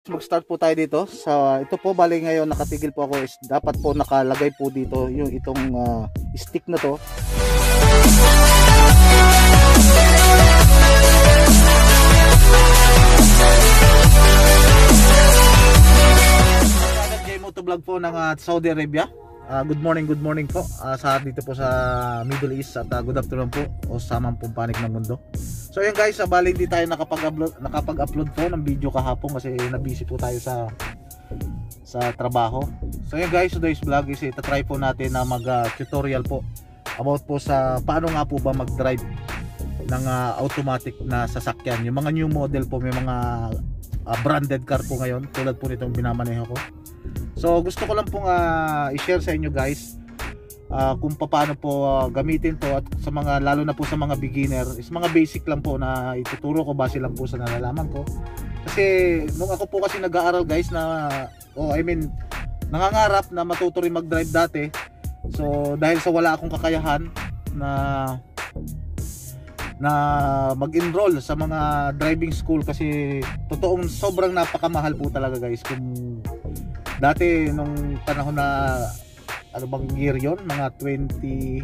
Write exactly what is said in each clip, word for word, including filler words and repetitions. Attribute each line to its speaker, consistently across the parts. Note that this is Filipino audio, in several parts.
Speaker 1: mag-start po tayo dito. Sa ito po, bali ngayon nakatigil po ako, is dapat po nakalagay po dito yung itong uh, stick na to. Motovlog po ng uh, Saudi Arabia. Uh, good morning, good morning po uh, sa dito po sa Middle East at uh, good afternoon po o samang pong panig ng mundo. So yun guys, uh, bali hindi tayo nakapag-upload nakapag-upload po ng video kahapon kasi na-busy po tayo sa sa trabaho. So yun guys, today's vlog is ita-try po natin na mag-tutorial uh, po about po sa paano nga po ba mag-drive ng uh, automatic na sasakyan. Yung mga new model po, may mga uh, branded car po ngayon tulad po nitong binamaneho ko. So gusto ko lang pong uh, i-share sa inyo guys uh, kung paano po uh, gamitin to, at sa mga, lalo na po sa mga beginner, is mga basic lang po na ituturo ko base lang po sa nalalaman ko. Kasi nung ako po kasi nag-aaral guys na, oh I mean nangangarap na matuto rin mag-drive dati. So dahil sa wala akong kakayahan na na mag-enroll sa mga driving school, kasi totoong sobrang napakamahal po talaga guys. Kung dati nung panahon na ano bang year yon, mga twenty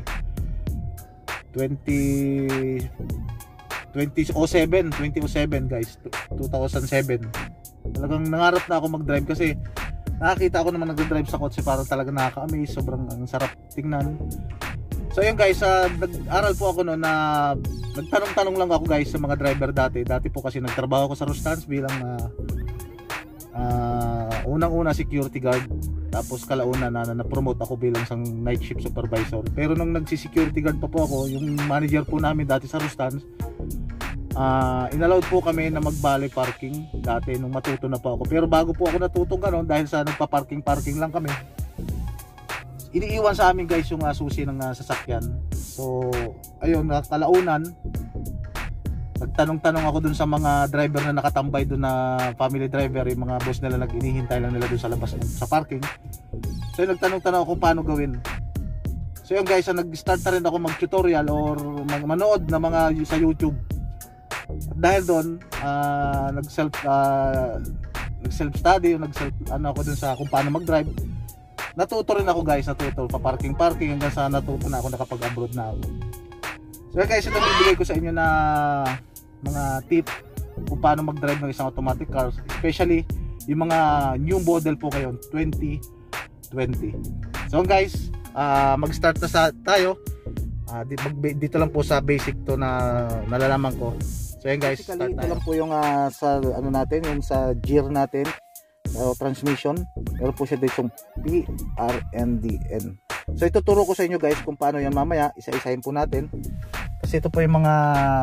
Speaker 1: oh seven guys, two thousand seven, talagang nangarap na ako mag-drive kasi nakakita ako naman nag-drive sa kotse, para talaga nakaka-amaze, sobrang ang sarap tingnan. So yun guys, uh, nag-aral po ako noon na nagtanong-tanong lang ako guys sa mga driver dati. Dati po kasi nagtrabaho ako sa Rustans bilang uh, uh, unang-una security guard. Tapos kalauna na na-promote ako bilang isang night shift supervisor. Pero nung nagsi-security guard pa po ako, yung manager po namin dati sa Rustans, uh, inallowed po kami na mag-valet parking dati nung matuto na po ako. Pero bago po ako natutong gano'n, dahil sa nagpa-parking-parking lang kami, iniiwan sa amin guys yung uh, susi ng uh, sasakyan. So ayun, uh, kalaunan nagtanong-tanong ako dun sa mga driver na nakatambay dun, na family driver, yung mga boss nila nag-inihintay lang nila dun sa labas sa parking. So yun, nagtanong-tanong ako kung paano gawin. So yun guys, uh, nag-start na rin ako mag-tutorial or mag manood na mga sa YouTube. At dahil doon uh, nag-self uh, nag-self study, nag-self ano ako dun sa kung paano mag-drive. Natuto rin ako guys, natuto pa parking parking hanggang sa natuto na ako, nakapag-abroad na ako. So guys, ito bibigay ko sa inyo na mga tip kung paano mag-drive ng isang automatic car, especially yung mga new model po ngayon twenty twenty. So guys, uh, mag-start na sa tayo. Uh, dito lang po sa basic to na nalalaman ko. So yan guys, start ito lang po yung uh, sa ano natin, yung sa gear natin. Uh, transmission, meron po siya dito yung P R N D N. So ituturo ko sa inyo guys kung paano yan mamaya, isa-isahin po natin, kasi ito po yung mga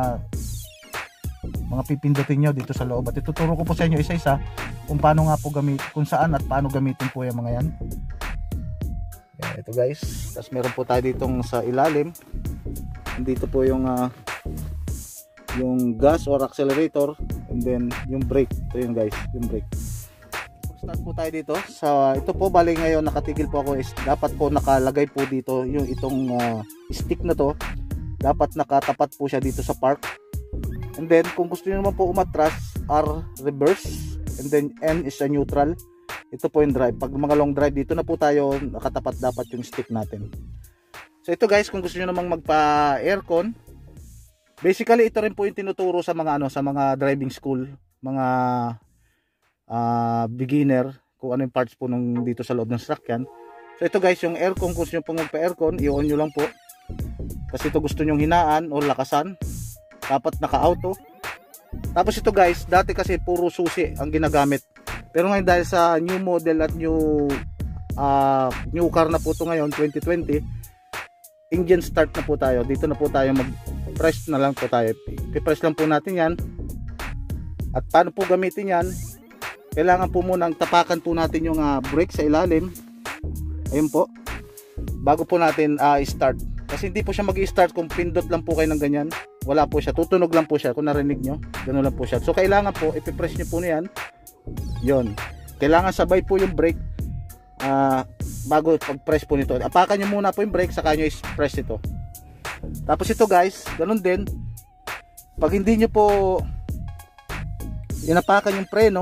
Speaker 1: mga pipindutin nyo dito sa loob, at ituturo ko po sa inyo isa-isa kung paano nga po gamit, kung saan at paano gamitin po yung mga yan. Yan, ito guys, tapos meron po tayo ditong sa ilalim, dito po yung uh, yung gas or accelerator, and then yung brake. Ito yun guys, yung brake. Start po tayo dito sa ito po, bali ngayon nakatigil po ako, is dapat po nakalagay po dito yung itong uh, stick na to, dapat nakatapat po siya dito sa park. And then kung gusto niyo naman po umatras, R reverse, and then N is a neutral. Ito po yung drive. Pag mga long drive, dito na po tayo nakatapat dapat yung stick natin. So ito guys, kung gusto niyo namang magpa aircon, basically ito rin po yung tinuturo sa mga ano, sa mga driving school, mga Uh, beginner, kung ano yung parts po nung dito sa loob ng sasakyan. So ito guys, yung aircon, kung gusto nyo pong magpa-aircon, i-on nyo lang po. Kasi ito gusto nyo hinaan o lakasan, dapat naka-auto. Tapos ito guys, dati kasi puro susi ang ginagamit. Pero ngayon dahil sa new model at new uh, new car na po ito ngayon, twenty twenty, engine start na po tayo. Dito na po tayo mag-press na lang po tayo. I-press lang po natin yan. At paano po gamitin yan? Kailangan po munang tapakan po natin yung uh, brake sa ilalim. Ayun po, bago po natin uh, start. Kasi hindi po siya mag-i-start kung pindot lang po kayo ng ganyan. Wala po siya, tutunog lang po siya. Kung narinig nyo, gano'n lang po siya. So kailangan po, ipipress nyo po na yan. Yun, kailangan sabay po yung brake uh, bago pag-press po nito. Apakan nyo muna po yung brake, saka nyo i-press ito. Tapos ito guys, gano'n din. Pag hindi nyo po inapakan yung preno,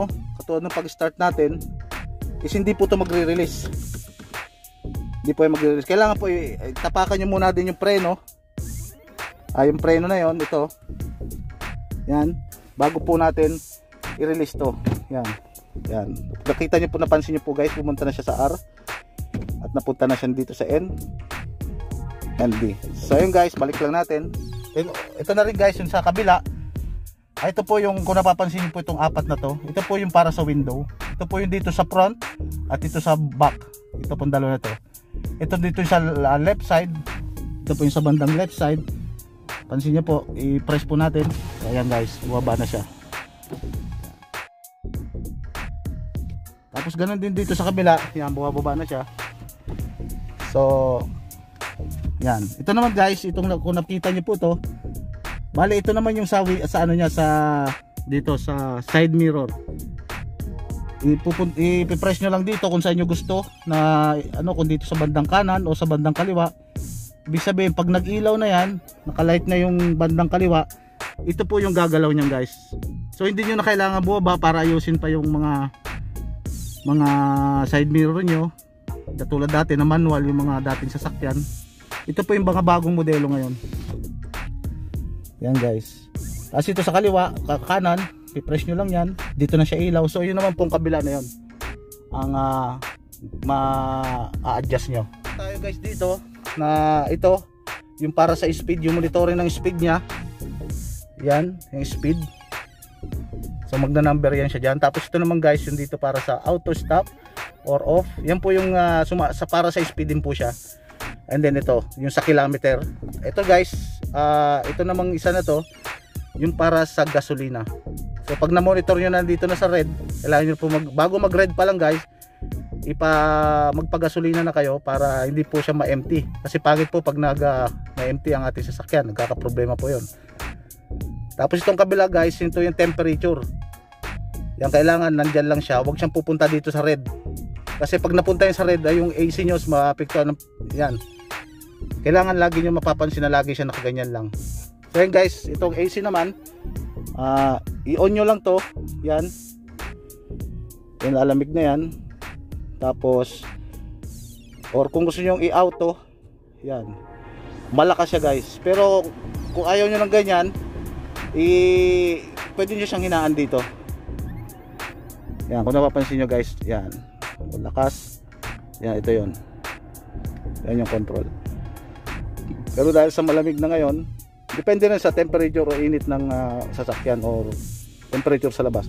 Speaker 1: auto nung pag-start natin is hindi po ito magre-release. Hindi po yung magre-release. Kailangan po tapakan nyo muna din yung preno. Ah, yung preno na yon, ito. Yan. Bago po natin i-release to. Yan. Yan. Nakita nyo po, napansin nyo po guys, pumunta na siya sa R. At napunta na siya dito sa N. And D. So yun guys, balik lang natin. Ito na rin guys, yung sa kabila. Ah, ito po yung, kung napapansin nyo po itong apat na to, ito po yung para sa window. Ito po yung dito sa front at ito sa back. Ito po yung dalawa na to. Ito dito sa left side. Ito po yung sa bandang left side. Pansin nyo po, i-press po natin. Ayan guys, bumaba na siya. Tapos ganun din dito sa kabila. Yan, bumababa na siya. So yan. Ito naman guys, itong kung nakita nyo po to, bali ito naman yung sa, sa ano niya, sa dito sa side mirror. I-press nyo lang dito kung saan nyo gusto na ano, kung dito sa bandang kanan o sa bandang kaliwa. Ibig sabihin pag nag-ilaw na yan, nakalight na yung bandang kaliwa, ito po yung gagalaw niyan guys. So hindi nyo na kailangan bumaba para ayusin pa yung mga mga side mirror nyo. Katulad dati na manual, yung mga dating sasakyan. Ito po yung mga bagong modelo ngayon. Yan guys. Tapos ito sa kaliwa, kanan, i-press nyo lang yan. Dito na siya ilaw. So yun naman pong kabila na yun ang uh, ma-a-adjust nyo. Tayo guys dito na ito yung para sa speed, yung monitoring ng speed nya. Yan, yung speed. So magna-number yan siya dyan. Tapos ito naman guys, yung dito para sa auto stop or off. Yan po yung uh, suma sa para sa speed din po siya. And then ito, yung sa kilometer. Ito guys, uh, ito namang isa na to, yung para sa gasolina. So pag na-monitor nyo na dito na sa red, kailangan nyo po mag, bago mag-red pa lang guys, ipa magpagasolina na kayo para hindi po siya ma-empty. Kasi pagit po pag nag-empty ang ating sasakyan, nagkakaproblema po yun. Tapos itong kabila guys, ito yung temperature. Yan, kailangan nandyan lang siya, huwag siyang pupunta dito sa red. Kasi pag napunta yun sa red, ay yung A C nyo maapektuhan. Yan, kailangan lagi nyo mapapansin na lagi siya nakaganyan lang. So yan guys, itong A C naman, uh, i-on nyo lang to. Yan, yung lalamig na yan. Tapos or kung gusto nyo i-auto, yan, malakas siya guys. Pero kung ayaw nyo ng ganyan, i pwede nyo siyang hinaan dito. Yan, kung napapansin nyo guys, yan, lakas. Yan, ito yon. Yan yung control. Pero dahil sa malamig na ngayon, depende rin sa temperature o init ng uh, sasakyan or temperature sa labas.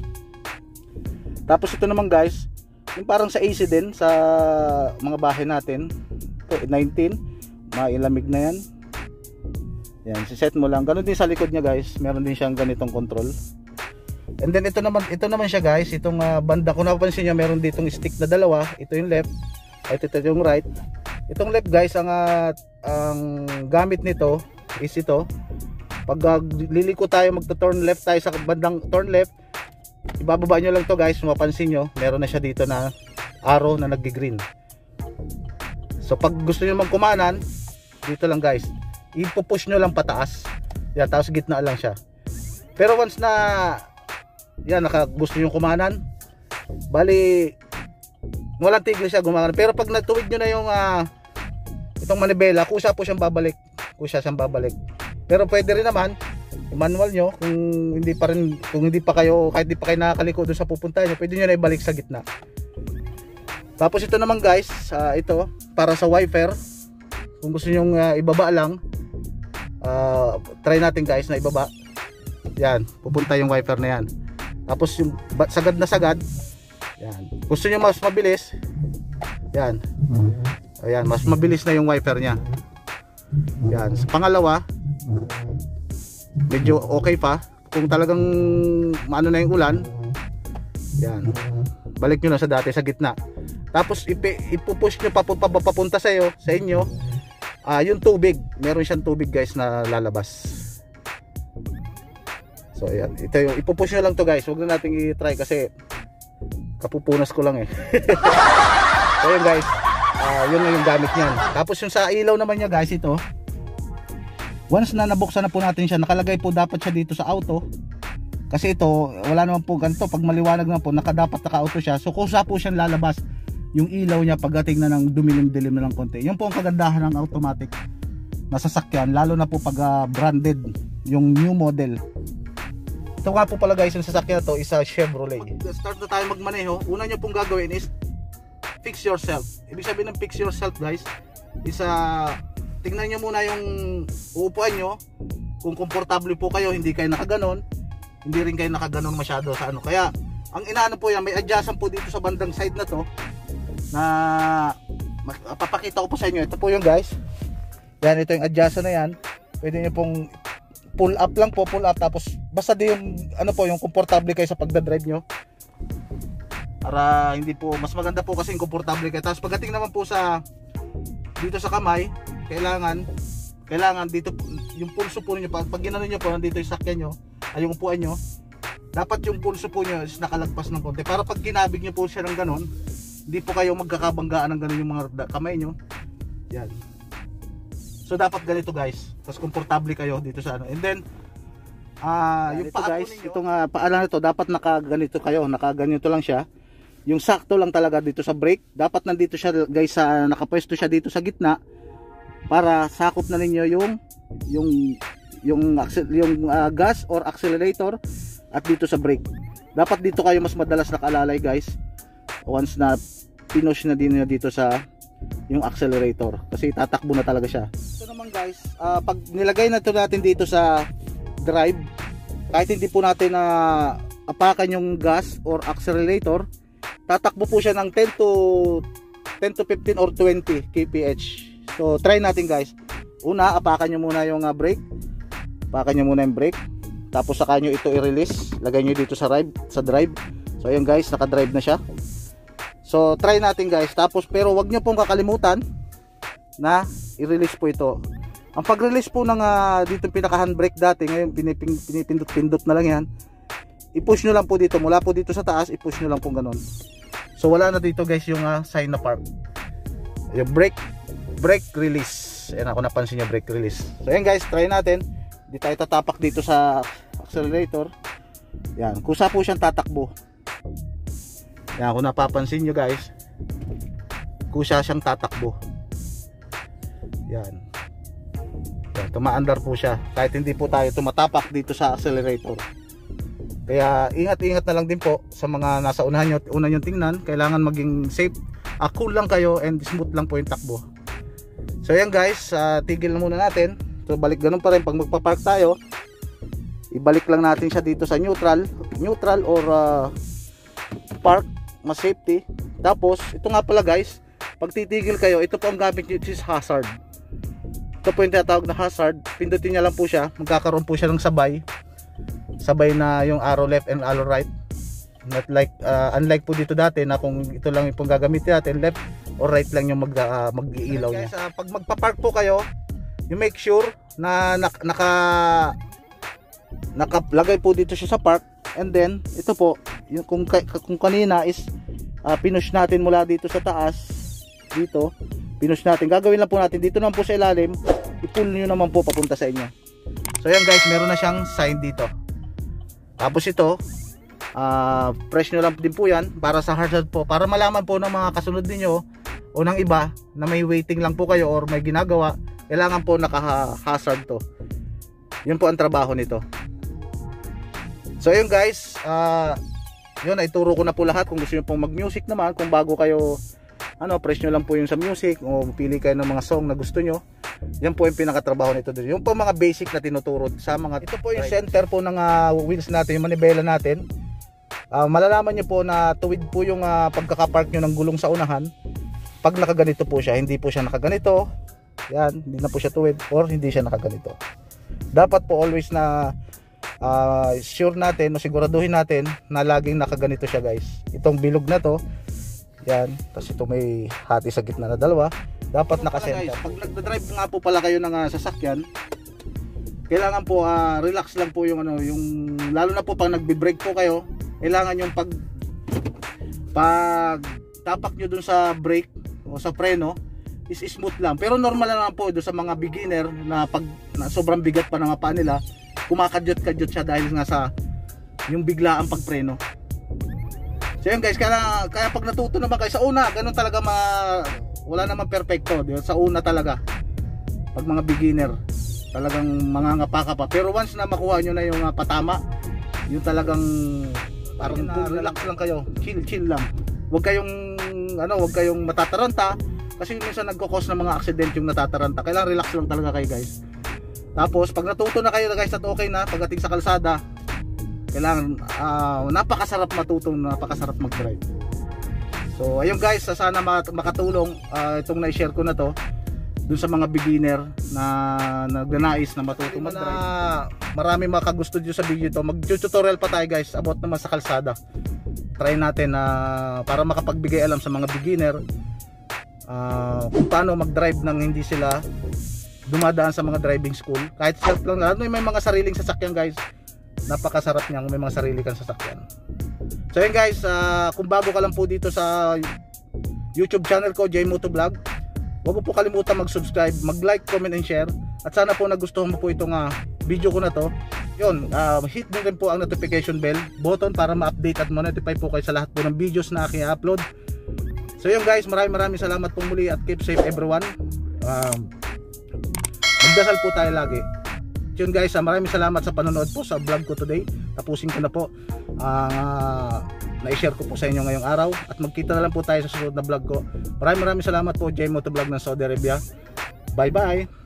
Speaker 1: Tapos ito naman guys, yung parang sa A C din sa mga bahay natin. Ito, nineteen, mailamig na yan. Yan, siset mo lang. Ganun din sa likod niya guys, meron din siyang ganitong control. And then ito naman, ito naman siya guys, itong uh, banda, kung napapansin niyo, meron ditong stick na dalawa. Ito yung left, at ito yung right. Itong left guys, ang uh, ang gamit nito is ito. Pag uh, liliko tayo, magto-turn left tayo sa bandang turn left, ibababa nyo lang to guys, mapansin nyo, meron na siya dito na arrow na nag-green. So pag gusto nyo magkumanan, dito lang guys, ipupush nyo lang pataas. Yan, tapos gitna lang siya. Pero once na yan, naka gusto nyo kumanan, bali walang tigil siya gumagana. Pero pag natuwid nyo na yung uh, itong manibela, kusa po siyang babalik, kusa siyang babalik. Pero pwede rin naman manual nyo kung hindi pa rin, kung hindi pa kayo, kahit hindi pa kayo nakakaliko doon sa pupuntahan nyo, pwede nyo na ibalik sa gitna. Tapos ito naman guys, uh, ito para sa wiper. Kung gusto nyo uh, ibaba lang, uh, try natin guys na ibaba. Yan, pupunta yung wiper na yan. Tapos yung sagad na sagad, yan. Gusto nyo mas mabilis, yan. Ayan, mas mabilis na yung wiper nya. Yan, sa pangalawa, medyo okay pa. Kung talagang maano na yung ulan, yan, balik nyo na sa dati sa gitna. Tapos ipupush nyo papunta sa iyo, sa inyo, uh, yung tubig, meron siyang tubig guys na lalabas. So ayan, ito yung ipupush nyo lang to guys. Huwag na natin i-try kasi kapupunas ko lang eh. So yun guys, uh, yun na yung gamit niyan. Tapos yung sa ilaw naman niya guys, ito, once na nabuksan na po natin siya, nakalagay po dapat siya dito sa auto. Kasi ito, wala naman po ganito. Pag maliwanag na po, nakadapat naka-auto siya. So kusa po siyang lalabas yung ilaw niya pagdating na ng dumilim-dilim na ng konti. Yun po ang kagandahan ng automatic na sasakyan, lalo na po pag uh, branded, yung new model. Ito nga po pala guys, yung sasakyan na to, isa Chevrolet. Pag start na tayo magmaneho, una nyo pong gagawin is fix yourself. Ibig sabihin ng fix yourself guys, isa tingnan nyo muna yung uupuan nyo, kung komportable po kayo, hindi kayo nakaganon, hindi rin kayo nakaganon masyado sa ano. Kaya ang inaano po yan, may adjustment po dito sa bandang side na to na papakita ko po sa inyo. Ito po yung guys, yan, ito yung adjustment na yan. Pwede nyo pong pull up lang po, pull up, tapos basta di yung ano po, yung komportable kayo sa pagdadrive nyo, para hindi po, mas maganda po kasi yung komportable kayo. Tapos pagdating naman po sa dito sa kamay, kailangan kailangan dito yung pulso po niyo, pag, pag ginano niyo po nandito yung sakyan nyo, ay yung upuan nyo, dapat yung pulso po nyo is nakalagpas ng konti, para pag ginabig nyo po siya ng ganon, hindi po kayo magkakabanggaan ng ganon yung mga kamay nyo. Yan. So dapat ganito guys, tapos komportable kayo dito sa ano. And then ah uh, yung paa guys, ninyo, itong uh, paa na ito dapat nakaganito kayo, nakaganito lang siya. Yung sakto lang talaga dito sa brake, dapat nandito siya guys, sa nakapwesto siya dito sa gitna, para sakop na ninyo yung yung yung yung uh, gas or accelerator at dito sa brake. Dapat dito kayo mas madalas nakalalay guys, once na pinush na din dito sa yung accelerator, kasi tatakbo na talaga siya. Ito naman guys, uh, pag nilagay na ito natin dito sa drive, kahit hindi po natin na uh, apakan yung gas or accelerator, tatakbo po siya ng ten to fifteen or twenty kph. So try natin guys. Una, apakan nyo muna yung uh, brake, apakan nyo muna yung brake, tapos saka nyo ito i-release, lagay nyo dito sa drive, sa drive. So ayun guys, naka-drive na siya. So try natin guys. Tapos pero wag nyo pong kakalimutan na i-release po ito. Ang pag-release po ng uh, dito pinaka handbrake dati, ngayon pinipindot-pindot na lang yan. I-push nyo lang po dito, mula po dito sa taas, i-push nyo lang po ganun. So wala na dito guys yung uh, sign na park. Yung brake, brake release. Ayan, ako napansin nyo, brake release. So ayan guys, try natin. Hindi tayo tatapak dito sa accelerator. Yan, kusa po siyang tatakbo. Yan, kung napapansin nyo guys, kusa siyang tatakbo. Yan. Yan, tumaandar po siya kahit hindi po tayo tumatapak dito sa accelerator. Kaya ingat-ingat na lang din po sa mga nasa unahan nyo, una nyo tingnan. Kailangan maging safe, uh, cool lang kayo, and smooth lang po yung takbo. So yan guys, uh, tigil na muna natin. So balik ganun pa rin, pag magpapark tayo, ibalik lang natin siya dito sa neutral, neutral or uh, park, mas safety. Tapos ito nga pala guys, pag titigil kayo, ito po ang gamit nyo, is hazard. Ito po yung tinatawag na hazard. Pindutin niya lang po siya, magkakaroon po siya ng sabay, sabay na yung arrow left and arrow right. Not like uh, unlike po dito dati na kung ito lang yung gagamitin natin, left or right lang yung mag, uh, mag-iilaw niya. Guys, uh, pag magpa-park po kayo, you make sure na nak naka nakalagay po dito siya sa park. And then ito po yung kung, kung kanina is uh, pinush natin mula dito sa taas, dito pinush natin, gagawin lang po natin dito naman po sa ilalim, i-pull nyo naman po papunta sa inyo. So yan guys, meron na siyang sign dito. Tapos ito uh, press nyo lang din po yan para sa hazard po, para malaman po ng mga kasunod ninyo o ng iba na may waiting lang po kayo or may ginagawa, kailangan po naka-hazard to. Yun po ang trabaho nito. So yun guys, uh, yun, naituro ko na po lahat. Kung gusto nyo pong mag music naman, kung bago kayo ano, press nyo lang po yung sa music o pili kayo ng mga song na gusto nyo. Yan po yung pinakatrabaho nito. Yung po mga basic na tinuturo sa mga, ito po yung center po ng uh, wheels natin, yung manibela natin. uh, Malalaman nyo po na tuwid po yung uh, pagkakapark nyo ng gulong sa unahan pag nakaganito po siya. Hindi po siya nakaganito, yan, hindi na po siya tuwid, or hindi siya nakaganito. Dapat po always na uh, sure natin, siguraduhin natin na laging nakaganito siya guys. Itong bilog na to, yan, tapos ito may hati sa gitna na dalawa, dapat naka-center. Pag nagda-drive nga po pala kayo ng uh, sasakyan, kailangan po uh, relax lang po yung ano, yung lalo na po pag nagbi-brake po kayo, kailangan yung pag pag tapak nyo dun sa brake o sa preno is smooth lang. Pero normal lang po doon sa mga beginner na pag na sobrang bigat pa ng paa nila, kumakadyot-kadyot siya dahil nga sa yung biglaang pagpreno. So yun guys, kaya, kaya pag natuto naman kayo sa una, ganun talaga ma, wala naman perfecto, di ba? Sa una talaga pag mga beginner talagang mangangapa ka pa, pero once na makuha nyo na yung uh, patama, yung talagang parang na, relax lang kayo, chill chill lang, huwag kayong ano, huwag kayong matataranta kasi minsan nagko-cause ng mga accident yung natataranta. Kailangan relax lang talaga kayo guys. Tapos pag natuto na kayo guys at okay na pagdating sa kalsada, kailangan uh, napakasarap matutong, napakasarap mag-drive. So ayun guys, sana makatulong uh, itong na-share ko na to dun sa mga beginner na nagnanais na matuto mag-drive. Na marami makagusto dito sa video to. Mag-tutorial pa tayo guys about naman sa kalsada. Try natin na uh, para makapagbigay alam sa mga beginner uh, kung paano mag-drive nang hindi sila dumadaan sa mga driving school. Kahit self lang, ano, may mga sariling sasakyan guys. Napakasarap niyang may mga sarili kang sasakyan. So yun guys, uh, kung bago ka lang po dito sa YouTube channel ko, J-Motovlog, huwag mo po kalimutan mag-subscribe, mag-like, comment and share. At sana po nagustuhan mo po itong uh, video ko na to. Yun, uh, hit nyo rin po ang notification bell button para ma-update at ma-notify po kayo sa lahat po ng videos na aking upload. So yun guys, maraming maraming salamat po muli at keep safe everyone. um, Magdasal po tayo lagi. Yun guys, uh, maraming salamat sa panonood po sa vlog ko today. Tapusin ko na po. Uh, na-share ko po sa inyo ngayong araw. At magkita na lang po tayo sa susunod na vlog ko. Maraming maraming salamat po, J-Motovlog ng Saudi Arabia. Bye bye.